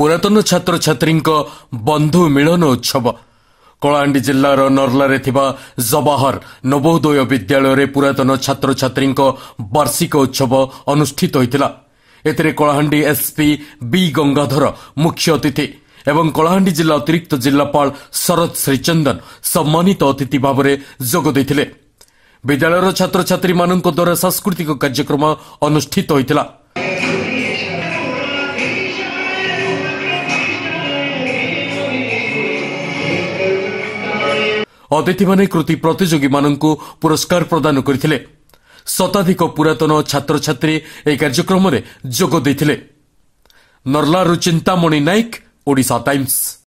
पुरातन छात्र छात्री बंधु मिलन उत्सव कलाहांडी जिल्लार नर्लारे थिबा जवाहर नवोदय विद्यालय पुरातन छात्र छात्री वार्षिक उत्सव अनुष्ठित होइतिला। एथिरे कलाहांडी एसपी बी गंगाधर मुख्य अतिथि एवं कलाहांडी जिला अतिरिक्त जिल्लापाल शरद श्रीचंदन सम्मानित अतिथि भाव में जोग देथिले। विद्यालयर छात्र छात्री मानक द्वारा सांस्कृतिक कार्यक्रम अनुष्ठित होइतिला। अतिथि माने कृति प्रतियोगी मानक पुरस्कार प्रदान करथिले। शताधिक पुरातन छात्र छात्री ए कार्यक्रम में जोग देथिले। नर्लारु चिंतामणि नायक, ओडिशा टाइम्स।